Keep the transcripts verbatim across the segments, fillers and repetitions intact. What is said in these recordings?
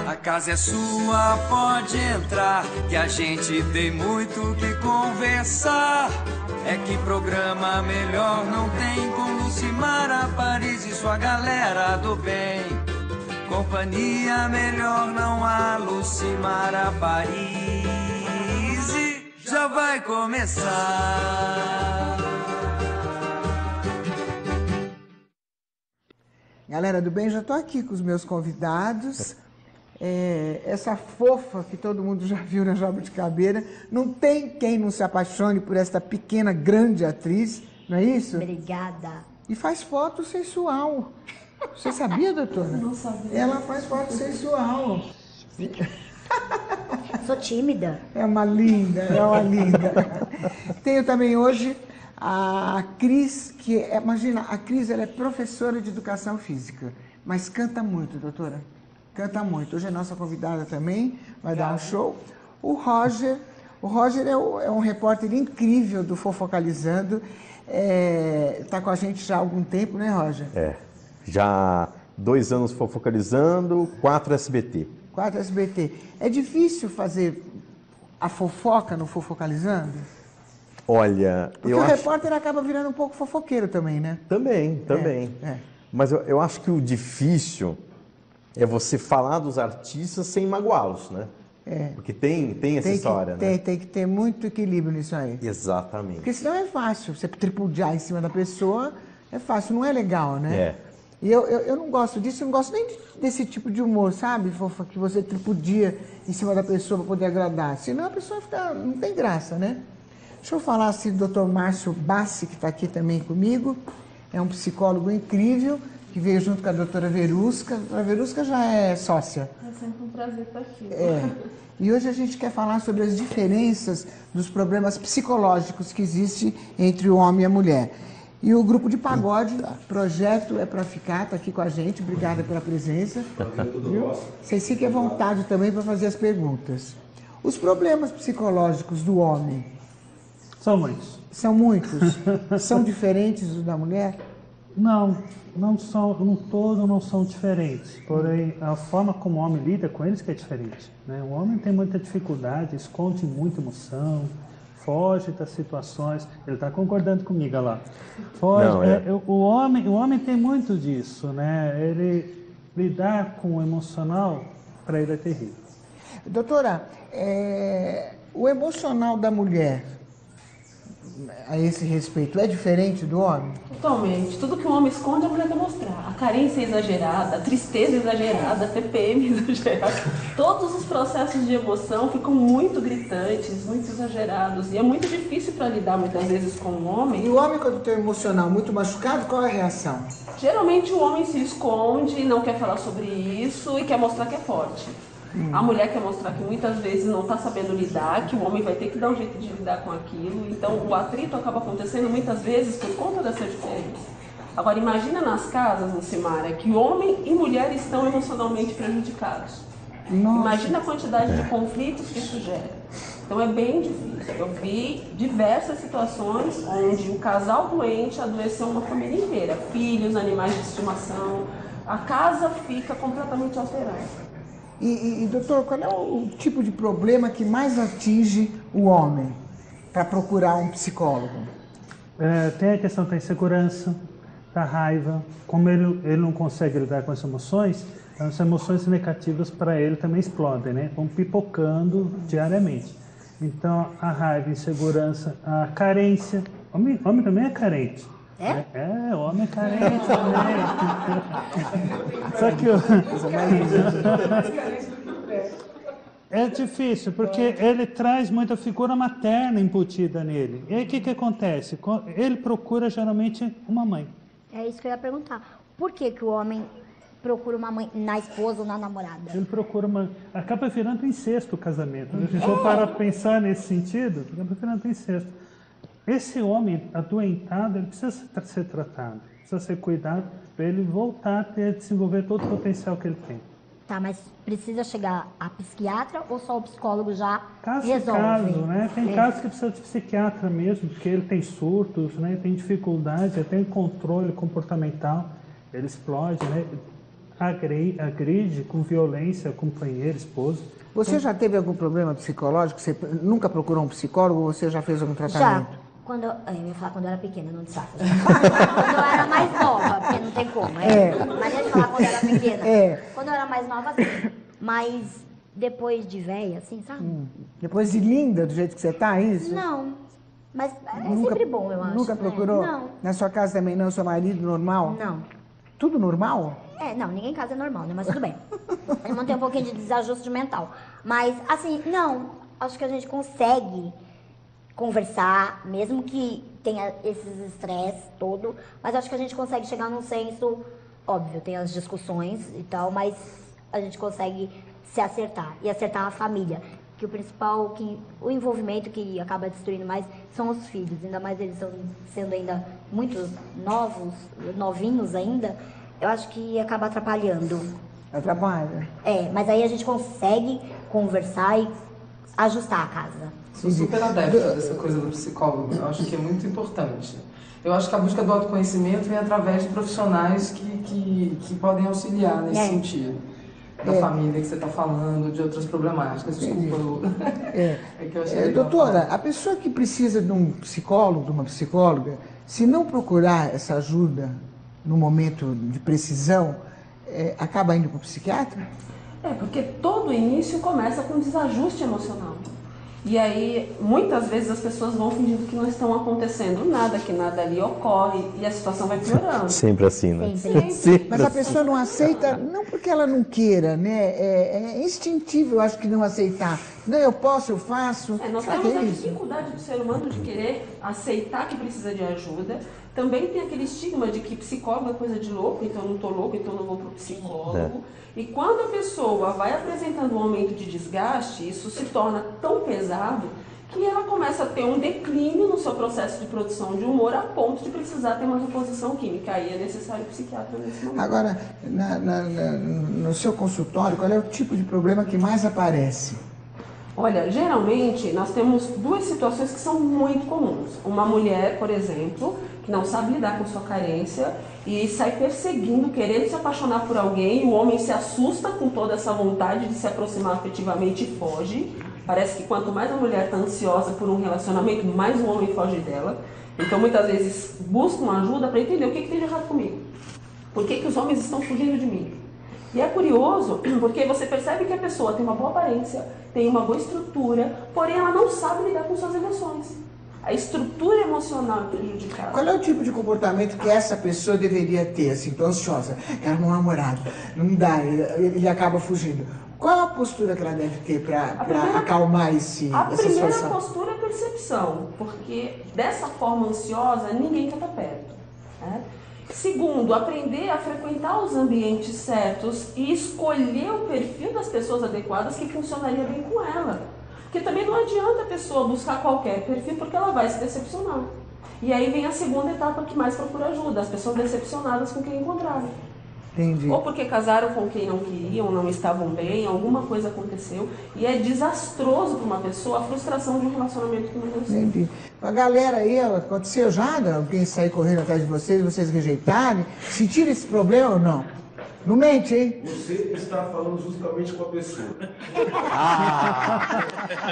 A casa é sua, pode entrar, que a gente tem muito que conversar. É que programa melhor não tem, com Lucimara Paris e sua galera do bem. Companhia melhor não há, Lucimara Paris, e já vai começar. Galera do bem, já estou aqui com os meus convidados. É, essa fofa que todo mundo já viu na Jabuticabeira, não tem quem não se apaixone por esta pequena, grande atriz, não é isso? Obrigada. E faz foto sensual. Você sabia, doutora? Não sabia. Ela faz foto sensual. Sou tímida. É uma linda, é uma linda. Tenho também hoje a Cris, que é, imagina, a Cris ela é professora de educação física, mas canta muito, doutora. Canta muito. Hoje é nossa convidada também, vai dar um show. O Roger, o Roger é, o, é um repórter incrível do Fofocalizando. Está é, com a gente já há algum tempo, né, Roger? É, já dois anos Fofocalizando, quatro S B T. Quatro S B T. É difícil fazer a fofoca no Fofocalizando? Olha, Porque eu o acho... repórter acaba virando um pouco fofoqueiro também, né? Também, também. É, é. Mas eu, eu acho que o difícil é você falar dos artistas sem magoá-los, né? É. Porque tem, tem essa tem história, que, né? Tem, tem que ter muito equilíbrio nisso aí. Exatamente. Porque senão é fácil. Você tripudiar em cima da pessoa é fácil, não é legal, né? É. E eu, eu, eu não gosto disso, eu não gosto nem de, desse tipo de humor, sabe, fofa? Que você tripudia em cima da pessoa para poder agradar. Senão a pessoa fica, não tem graça, né? Deixa eu falar assim do doutor Márcio Bassi, que está aqui também comigo. É um psicólogo incrível, que veio junto com a doutora Verusca. A doutora Verusca já é sócia. É sempre um prazer estar aqui. É. E hoje a gente quer falar sobre as diferenças dos problemas psicológicos que existem entre o homem e a mulher. E o grupo de pagode, Projeto é Pra Ficar, está aqui com a gente. Obrigada pela presença. Viu? Vocês fiquem à vontade também para fazer as perguntas. Os problemas psicológicos do homem... São muitos. São muitos? São diferentes dos da mulher? Não, não são, no todo não são diferentes. Porém, a forma como o homem lida com eles que é diferente, né? O homem tem muita dificuldade, esconde muita emoção, foge das situações. Ele está concordando comigo, olha lá. Foge. Não, é... É, o, homem, o homem tem muito disso, né? Ele lidar com o emocional, para ele é terrível. Doutora, é, o emocional da mulher, a esse respeito, é diferente do homem? Totalmente. Tudo que o homem esconde, a mulher quer mostrar. A carência exagerada, a tristeza exagerada, a T P M exagerada. Todos os processos de emoção ficam muito gritantes, muito exagerados. E é muito difícil para lidar, muitas vezes, com o homem. E o homem, quando tem o emocional muito machucado, qual é a reação? Geralmente, o homem se esconde, não quer falar sobre isso e quer mostrar que é forte. Hum. A mulher quer mostrar que muitas vezes não está sabendo lidar, que o homem vai ter que dar um jeito de lidar com aquilo. Então o atrito acaba acontecendo muitas vezes por conta dessa diferença. Agora imagina nas casas, Lucimara, que homem e mulher estão emocionalmente prejudicados. Nossa. Imagina a quantidade de conflitos que isso gera. Então é bem difícil. Eu vi diversas situações onde o casal doente adoeceu uma família inteira. Filhos, animais de estimação. A casa fica completamente alterada. E, e, e, doutor, qual é o tipo de problema que mais atinge o homem para procurar um psicólogo? É, tem a questão da insegurança, da raiva. Como ele, ele não consegue lidar com as emoções, então as emoções negativas para ele também explodem, né? Vão pipocando diariamente. Então, a raiva, a insegurança, a carência. Homem, homem também é carente. É? É, o homem é carente também. Só que o... é difícil, porque ele traz muita figura materna embutida nele. E aí o que, que acontece? Ele procura geralmente uma mãe. É isso que eu ia perguntar. Por que, que o homem procura uma mãe na esposa ou na namorada? Ele procura uma... Acaba virando incesto o casamento. Se a gente for parar para pensar nesse sentido, acaba virando incesto. Esse homem adoentado, ele precisa ser tratado, precisa ser cuidado para ele voltar a ter, desenvolver todo o potencial que ele tem. Tá, mas precisa chegar a psiquiatra ou só o psicólogo já caso resolve? Caso, né? Tem é. casos que precisa de psiquiatra mesmo, porque ele tem surtos, né? Tem dificuldade, até em controle comportamental, ele explode, né? agride, agride com violência companheiro, esposo. Você já teve algum problema psicológico? Você nunca procurou um psicólogo ou você já fez algum tratamento? Já. Quando eu, eu ia falar quando eu era pequena, não disfarça. Quando eu era mais nova, porque não tem como. É. É. Mas deixa eu falar quando eu era pequena. É. Quando eu era mais nova, sim. Mas depois de velha, assim, sabe? Hum. Depois de linda, do jeito que você tá, isso? Não. Mas é nunca, sempre bom, eu acho. Nunca procurou? É. Não. Na sua casa também não? Seu marido normal? Não. Tudo normal? É, não, ninguém em casa é normal, né? Mas tudo bem. Ele não tem um pouquinho de desajuste mental. Mas, assim, não. Acho que a gente consegue conversar, mesmo que tenha esses estresses todo, mas acho que a gente consegue chegar num senso, óbvio, tem as discussões e tal, mas a gente consegue se acertar e acertar a família, que o principal, que o envolvimento que acaba destruindo mais são os filhos, ainda mais eles são, sendo ainda muito novos, novinhos ainda, eu acho que acaba atrapalhando. Atrapalha? É, mas aí a gente consegue conversar e ajustar a casa. Sou super adepta dessa coisa do psicólogo, eu acho que é muito importante. Eu acho que a busca do autoconhecimento vem através de profissionais que, que, que podem auxiliar nesse é. sentido. Da é. família que você está falando, de outras problemáticas. Desculpa, eu... é. é que eu achei é, doutora, a pessoa que precisa de um psicólogo, de uma psicóloga, se não procurar essa ajuda no momento de precisão, é, acaba indo para o psiquiatra? É, porque todo início começa com desajuste emocional. E aí, muitas vezes as pessoas vão fingindo que não estão acontecendo nada, que nada ali ocorre, e a situação vai piorando. Sempre assim, né? Sempre. Sempre. Mas a pessoa não aceita, não porque ela não queira, né? É, é instintivo, eu acho, que não aceitar. Não, eu posso, eu faço. É, nós Será temos que é a isso? dificuldade do ser humano de querer aceitar que precisa de ajuda. Também tem aquele estigma de que psicólogo é coisa de louco, então eu não estou louco, então eu não vou para o psicólogo. É. E quando a pessoa vai apresentando um aumento de desgaste, isso se torna tão pesado que ela começa a ter um declínio no seu processo de produção de humor a ponto de precisar ter uma reposição química. Aí é necessário psiquiatra nesse momento. Agora, na, na, na, no seu consultório, qual é o tipo de problema que mais aparece? Olha, geralmente nós temos duas situações que são muito comuns. Uma mulher, por exemplo, que não sabe lidar com sua carência e sai perseguindo, querendo se apaixonar por alguém, o homem se assusta com toda essa vontade de se aproximar afetivamente e foge. Parece que quanto mais a mulher está ansiosa por um relacionamento, mais o homem foge dela. Então muitas vezes buscam ajuda para entender o que, que tem de errado comigo. Por que, que os homens estão fugindo de mim? E é curioso, porque você percebe que a pessoa tem uma boa aparência, tem uma boa estrutura, porém ela não sabe lidar com suas emoções. A estrutura emocional é prejudicada. Qual é o tipo de comportamento que essa pessoa deveria ter, assim, tô ansiosa, quero um namorado, não dá, ele, ele acaba fugindo. Qual a postura que ela deve ter para acalmar esse, a essa situação? A primeira postura é percepção, porque dessa forma ansiosa ninguém quer estar perto, né? Segundo, aprender a frequentar os ambientes certos e escolher o perfil das pessoas adequadas que funcionaria bem com ela. Porque também não adianta a pessoa buscar qualquer perfil, porque ela vai se decepcionar. E aí vem a segunda etapa que mais procura ajuda, as pessoas decepcionadas com quem encontraram. Entendi. Ou porque casaram com quem não queriam, não estavam bem, alguma coisa aconteceu. E é desastroso para uma pessoa a frustração de um relacionamento que não deu certo. Entendi. A galera aí, aconteceu já alguém sair correndo atrás de vocês, vocês rejeitarem? Sentiram esse problema ou não? Não mente, hein? Você está falando justamente com a pessoa. Ah.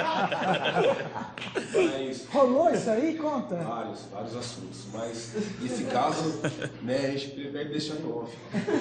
Mas, rolou isso aí? Conta. Vários, vários assuntos. Mas nesse caso, né, a gente prefere deixar em off.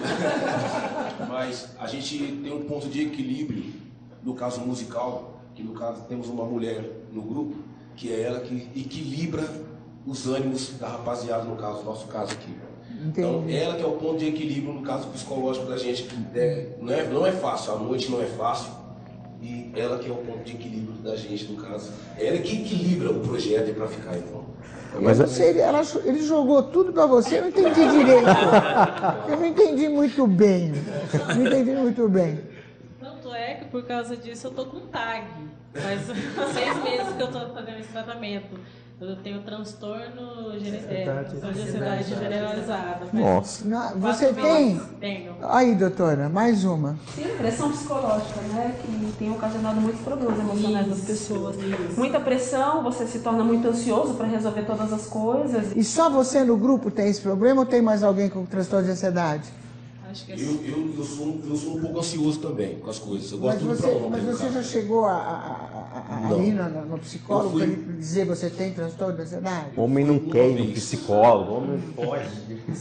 Mas a gente tem um ponto de equilíbrio no caso musical, que no caso temos uma mulher no grupo, que é ela que equilibra os ânimos da rapaziada, no caso, nosso caso aqui. Entendi. Então, ela que é o ponto de equilíbrio no caso psicológico da gente. É, não, é, não é fácil, a noite não é fácil. E ela que é o ponto de equilíbrio da gente, no caso. Ela que equilibra o projeto para ficar, então. Mas eu sei, ela, ele jogou tudo para você, eu não entendi direito. Eu não entendi muito bem. Não entendi muito bem. Tanto é que por causa disso eu tô com tag. Faz seis meses que eu tô fazendo esse tratamento. Eu tenho transtorno de ansiedade generalizada. Nossa. Não, você tem? Tenho. Aí, doutora, mais uma. Sim, pressão psicológica, né? Que tem ocasionado muitos problemas emocionais das pessoas. Isso. Muita pressão, você se torna muito ansioso para resolver todas as coisas. E só você no grupo tem esse problema ou tem mais alguém com transtorno de ansiedade? Acho que é Eu, eu, eu, sou, eu sou um pouco ansioso também com as coisas. Eu gosto Mas tudo pra você, ontem. mas no você caso. já chegou a, a, a, a Não. ir no, no psicólogo Eu fui- para ele dizer que você tem transtorno de ansiedade? O homem não quer ir no psicólogo, o homem foge.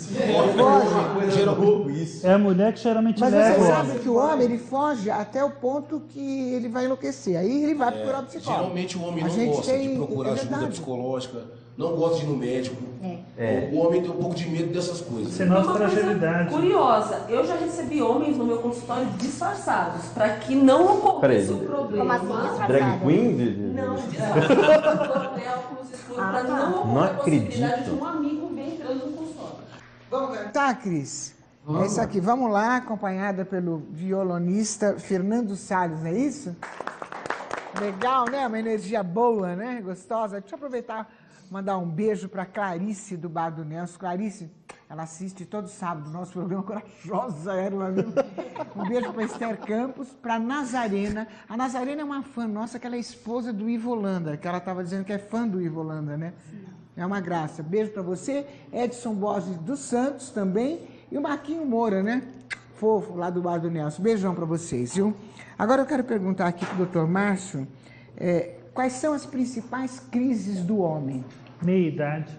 Foge. É a mulher que geralmente Mas leva você o sabe homem. que o homem ele foge até o ponto que ele vai enlouquecer. Aí ele vai procurar o psicólogo. Geralmente o homem A não gente gosta tem- de procurar é ajuda verdade. psicológica, não gosta de ir no médico. É. O homem tem um pouco de medo dessas coisas. Você Uma nossa coisa fragilidade. curiosa, eu já recebi homens no meu consultório disfarçados, para que não ocorresse o Peraí. problema. Como assim, disfarçado? Drag queen? de- de- Não, disfarçado, coronel, óculos escuros, Ah, para tá. não Não ocorrer a possibilidade acredito. de um amigo vir entrando no consultório. Vamos cantar, Cris? É isso aqui. Vamos lá, acompanhada pelo violonista Fernando Salles, não é isso? Legal, né? Uma energia boa, né? Gostosa. Deixa eu aproveitar e mandar um beijo para Clarice do Bar do Nelson. Clarice, ela assiste todo sábado o nosso programa, corajosa ela, viu? Um beijo para Esther Campos, para Nazarena. A Nazarena é uma fã nossa, que ela é esposa do Ivo Holanda, que ela estava dizendo que é fã do Ivo Holanda, né? É uma graça. Beijo para você. Edson Borges dos Santos também. E o Marquinho Moura, né? Fofo, lá do Bar do Nelson. Beijão para vocês, viu? Agora eu quero perguntar aqui para o doutor Márcio, é, quais são as principais crises do homem? Meia-idade.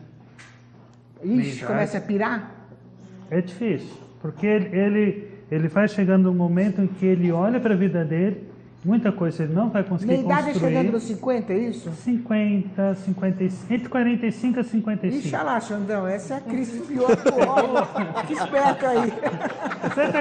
Ixi, Meia-idade. começa a pirar? É difícil, porque ele, ele, ele vai chegando um momento em que ele olha para a vida dele, muita coisa ele não vai conseguir Meia idade é construir. chegando nos cinquenta, é isso? cinquenta, cinquenta e cinco, entre quarenta e cinco a cinquenta e cinco. Ixi, olha lá, Xandão, essa é a crise pior do homem. Que esperto aí. Senta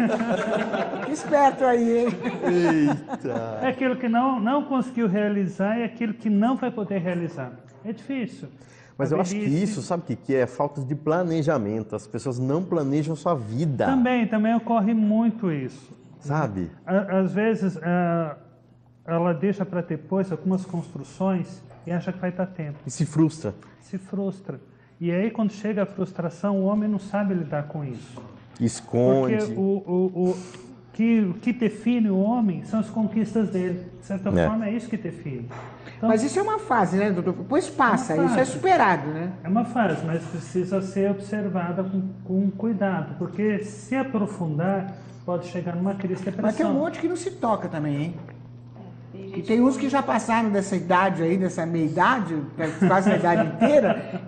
aqui. Que esperto aí, hein? Eita. É aquilo que não, não conseguiu realizar e aquilo que não vai poder realizar. É difícil. Mas A eu acho que velhice isso, sabe o que que é? Falta de planejamento. As pessoas não planejam sua vida, Também, também ocorre muito isso. sabe? À- Às vezes, ah, ela deixa para depois algumas construções e acha que vai dar tempo. E se frustra. Se frustra. E aí, quando chega a frustração, o homem não sabe lidar com isso. Esconde. Porque o, o, o, que, o que define o homem são as conquistas dele. De certa É. forma, é isso que define. Então, Mas isso é uma fase, né, doutor? Depois passa, É uma isso é fase. superado, né? é uma fase, mas precisa ser observada com, com cuidado. Porque se aprofundar, pode chegar numa crise de Mas tem um depressão. monte que não se toca também, hein? E tem uns que já passaram dessa idade aí, dessa meia idade, quase a idade inteira,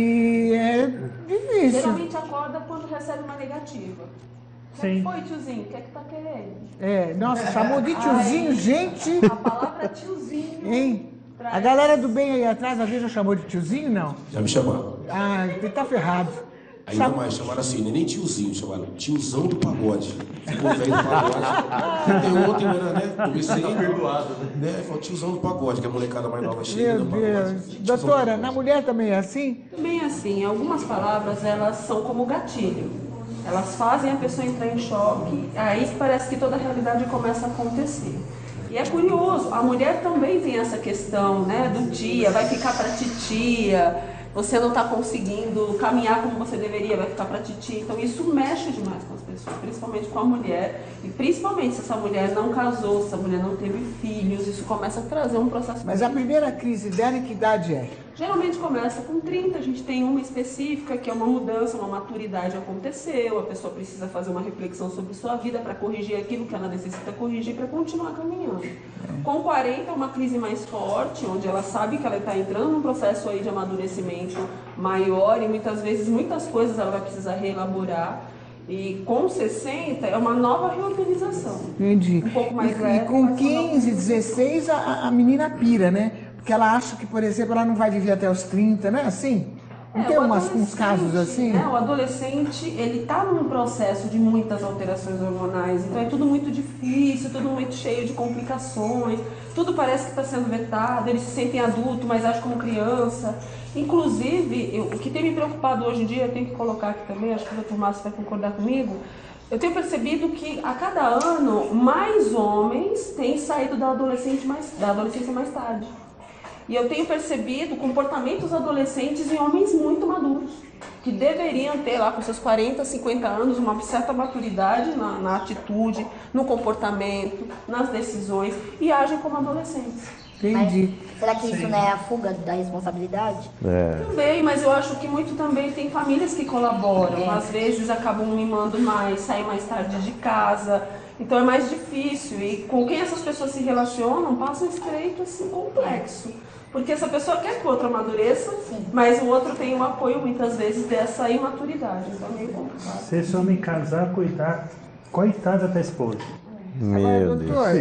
e é difícil. Geralmente acorda quando recebe uma negativa. O que é que Sim. foi, tiozinho? O que é que tá querendo? É, nossa, chamou de tiozinho, Ai, gente, A palavra tiozinho. hein? traz- A galera do bem aí atrás, às vezes já chamou de tiozinho, não? Já me chamaram. Ah, ele tá ferrado. Ainda mais, chamaram assim, não é nem tiozinho, chamaram tiozão do pagode. Ficou velho do pagode. Tem ontem, né? Comecei. Tá perdoado, né? Falou tiozão do pagode, que a molecada mais nova chega Meu no pagode. Deus. Tiozão do Doutora, pagode. na mulher também é assim? Bem assim, algumas palavras elas são como gatilho. Elas fazem a pessoa entrar em choque, aí parece que toda a realidade começa a acontecer. E é curioso, a mulher também tem essa questão, né, do dia, vai ficar para titia, você não está conseguindo caminhar como você deveria, vai ficar para titia. Então isso mexe demais com as pessoas, principalmente com a mulher. E principalmente se essa mulher não casou, se essa mulher não teve filhos, isso começa a trazer um processo. Mas a primeira crise dela, em que idade é? Geralmente começa com trinta, a gente tem uma específica que é uma mudança, uma maturidade aconteceu, a pessoa precisa fazer uma reflexão sobre sua vida para corrigir aquilo que ela necessita corrigir para continuar caminhando. Com quarenta é uma crise mais forte, onde ela sabe que ela está entrando num processo aí de amadurecimento maior e muitas vezes muitas coisas ela vai precisar reelaborar. E com sessenta é uma nova reorganização. Entendi. Um pouco mais e, leve, e com mas quinze, dezesseis, a, a menina pira, né? Porque ela acha que, por exemplo, ela não vai viver até os trinta, não é assim? Não É, tem o umas, uns adolescente, casos assim? Né, o adolescente, ele está num processo de muitas alterações hormonais, então é tudo muito difícil, tudo muito cheio de complicações, tudo parece que está sendo vetado, eles se sentem adulto, mas agem como criança. Inclusive, eu, o que tem me preocupado hoje em dia, eu tenho que colocar aqui também, acho que o doutor Márcio vai concordar comigo, eu tenho percebido que a cada ano mais homens têm saído da, adolescente mais, da adolescência mais tarde. E eu tenho percebido comportamentos adolescentes em homens muito maduros, que deveriam ter lá com seus quarenta, cinquenta anos uma certa maturidade na, na atitude, no comportamento, nas decisões, e agem como adolescentes. Entendi. Mas será que isso não é a fuga da responsabilidade? É. Também, mas eu acho que muito também tem famílias que colaboram. É. Às vezes acabam mimando mais, saem mais tarde de casa. Então é mais difícil. E com quem essas pessoas se relacionam, passa um estreito assim complexo. Porque essa pessoa quer que o outro amadureça, sim, mas o outro tem o apoio muitas vezes dessa imaturidade. Então é meio complicado. Se esse homem casar, cuidar, coitada da esposa. Meu Agora, Deus. doutor,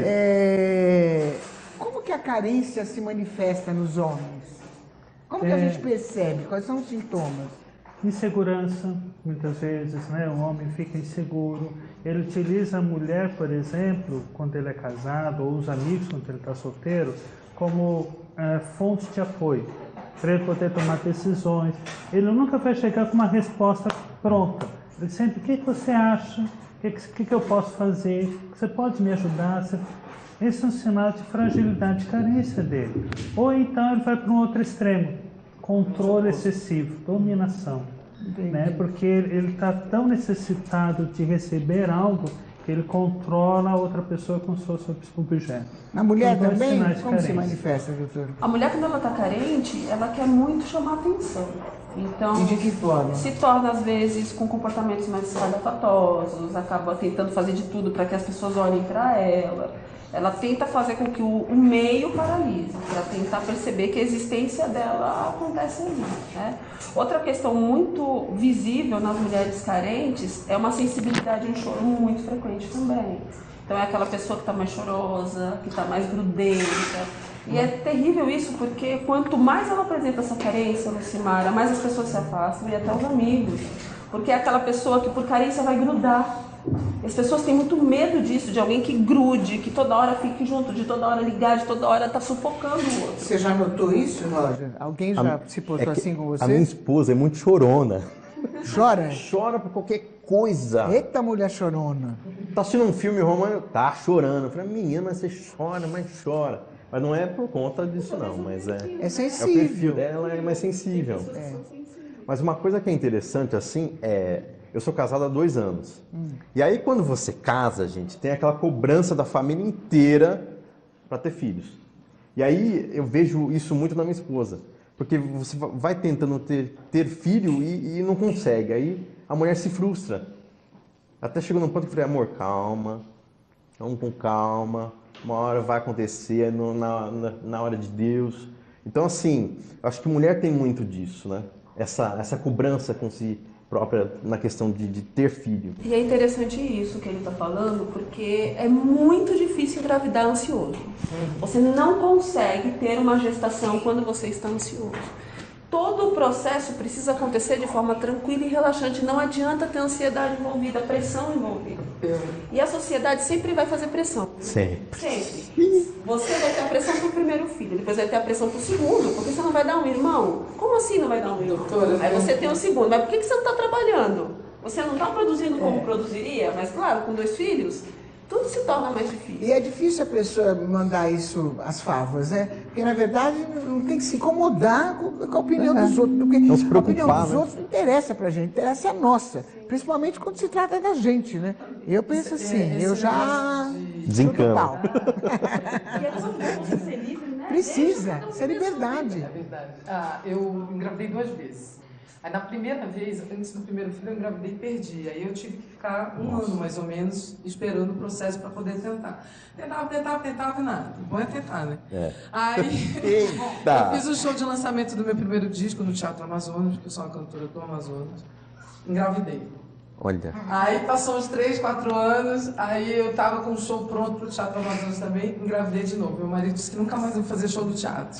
é, como que a carência se manifesta nos homens? Como que a É. gente percebe? Quais são os sintomas? Insegurança, muitas vezes, né? O homem fica inseguro. Ele utiliza a mulher, por exemplo, quando ele é casado, ou os amigos quando ele está solteiro, como é, fonte de apoio, para ele poder tomar decisões. Ele nunca vai chegar com uma resposta pronta. Ele sempre, o que, que você acha? O que, que, que eu posso fazer? Você pode me ajudar? Você... Esse é um sinal de fragilidade e carência dele. Ou então ele vai para um outro extremo, controle excessivo, dominação. Né? Porque ele está tão necessitado de receber algo que ele controla a outra pessoa como se fosse objeto. Na mulher Então, também? sinais de Como se carência. manifesta, doutor? A mulher, quando ela está carente, ela quer muito chamar atenção. Então, E de que forma? se torna, às vezes, com comportamentos mais espalhafatosos, acaba tentando fazer de tudo para que as pessoas olhem para ela. Ela tenta fazer com que o, o meio paralise, para tentar perceber que a existência dela acontece ali, né? Outra questão muito visível nas mulheres carentes é uma sensibilidade e um choro muito frequente também. Então é aquela pessoa que está mais chorosa, que está mais grudenta. E é terrível isso, porque quanto mais ela apresenta essa carência, Lucimara, mais as pessoas se afastam e até os amigos. Porque é aquela pessoa que por carência vai grudar. As pessoas têm muito medo disso, de alguém que grude, que toda hora fique junto, de toda hora ligar, de toda hora tá sufocando o outro. Você já notou isso, Roger? Alguém já A- se portou é que assim com você? A minha esposa é muito chorona. Chora? Chora por qualquer coisa. Eita, mulher chorona. Tá assistindo um filme romântico, tá chorando. Eu falei, menina, mas você chora, mas chora. Mas não é por conta disso, não. Mas é, É é o sensível. perfil dela, é mais sensível. Mas uma coisa que é interessante, assim, é... Eu sou casado há dois anos. Hum. E aí, quando você casa, gente, tem aquela cobrança da família inteira para ter filhos. E aí, eu vejo isso muito na minha esposa. Porque você vai tentando ter, ter filho e, e não consegue. Aí, a mulher se frustra. Até chegou num ponto que eu falei, amor, calma. Vamos com calma. Uma hora vai acontecer no, na, na, na hora de Deus. Então, assim, eu acho que mulher tem muito disso, né? Essa, essa cobrança com si própria na questão de, de ter filho. E é interessante isso que ele está falando, porque é muito difícil engravidar ansioso. Você não consegue ter uma gestação quando você está ansioso. Todo o processo precisa acontecer de forma tranquila e relaxante. Não adianta ter ansiedade envolvida, pressão envolvida. E a sociedade sempre vai fazer pressão. Sempre. Sempre. Você vai ter a pressão pro primeiro filho, depois vai ter a pressão pro segundo, porque você não vai dar um irmão? Como assim não vai dar um irmão? Doutora, Aí você tem o segundo, mas por que que você não está trabalhando? Você não está produzindo como produziria, mas claro, com dois filhos, tudo se torna mais difícil. E é difícil a pessoa mandar isso às favas, né? Porque, na verdade, não tem que se incomodar com, com a opinião dos outros. Porque Não se a opinião preocupar, dos né? outros não interessa pra gente, interessa a nossa. Principalmente quando se trata da gente, né? Eu penso assim, eu já... Desencana. Pau. E é tão bom você ser livre, né? Precisa, Deixa isso é liberdade. É verdade. Ah, eu engravidei duas vezes. Aí na primeira vez, antes do primeiro filho, eu engravidei e perdi. Aí eu tive que ficar um ano, mais ou menos, esperando o processo para poder tentar. Tentava, tentava, tentava e nada. O bom é tentar, né? É. Aí Eita! eu fiz o show de lançamento do meu primeiro disco no Teatro Amazonas, que eu sou uma cantora do Amazonas. Engravidei. Olha. Aí passou uns três, quatro anos, aí eu tava com o show pronto pro Teatro Amazonas também, engravidei de novo. Meu marido disse que nunca mais eu vou fazer show do teatro.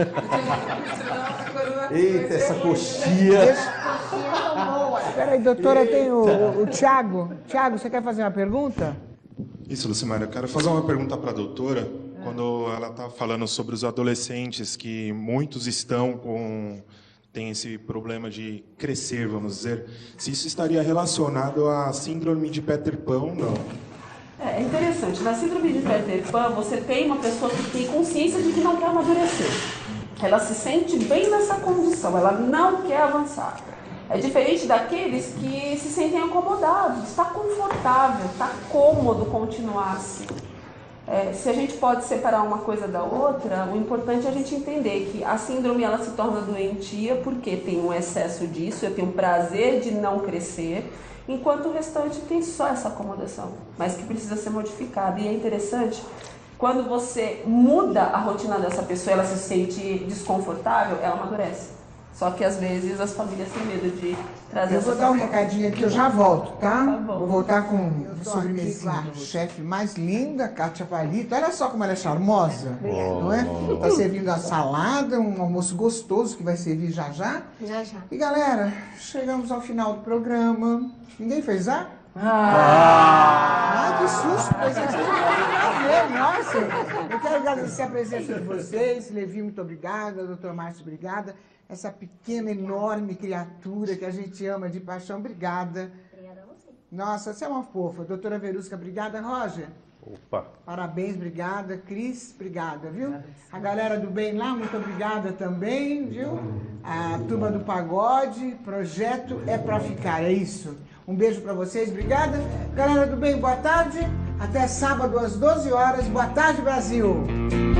Eita, essa coxia. Peraí, doutora, tem o, o Tiago. Tiago, você quer fazer uma pergunta? Isso, Lucimara, eu quero fazer uma pergunta para a doutora. Quando ela está falando sobre os adolescentes, que muitos estão com... tem esse problema de crescer, vamos dizer, se isso estaria relacionado à síndrome de Peter Pan ou não. É interessante, na síndrome de Peter Pan, você tem uma pessoa que tem consciência de que não quer amadurecer. Ela se sente bem nessa condição, ela não quer avançar. É diferente daqueles que se sentem acomodados, está confortável, está cômodo continuar assim. É, se a gente pode separar uma coisa da outra, o importante é a gente entender que a síndrome ela se torna doentia porque tem um excesso disso, eu tenho prazer de não crescer, enquanto o restante tem só essa acomodação, mas que precisa ser modificada. E é interessante, quando você muda a rotina dessa pessoa, ela se sente desconfortável, ela amadurece. Só que às vezes as famílias têm medo de trazer. Eu vou dar um recadinho aqui, eu já volto, tá? Tá bom. Vou voltar com a sobremesinha do chefe mais linda, Kátia Palito. Olha só como ela é charmosa, não é? Tá servindo a salada, um almoço gostoso que vai servir já já. Já, já. E galera, chegamos ao final do programa. Ninguém fez a? Ah, ah que susto! Pensei que vocês não iam fazer. Nossa! Eu quero agradecer a presença de vocês. Levi, muito obrigada. Doutor Márcio, obrigada. Essa pequena, enorme criatura que a gente ama de paixão, obrigada. Obrigada a você. Nossa, você é uma fofa. Doutora Verusca, obrigada. Roger? Opa! Parabéns, obrigada. Cris, obrigada, viu? A galera do bem lá, muito obrigada também, viu? A turma do pagode, projeto é pra ficar, é isso. Um beijo pra vocês, obrigada. Galera do bem, boa tarde. Até sábado às doze horas. Boa tarde, Brasil!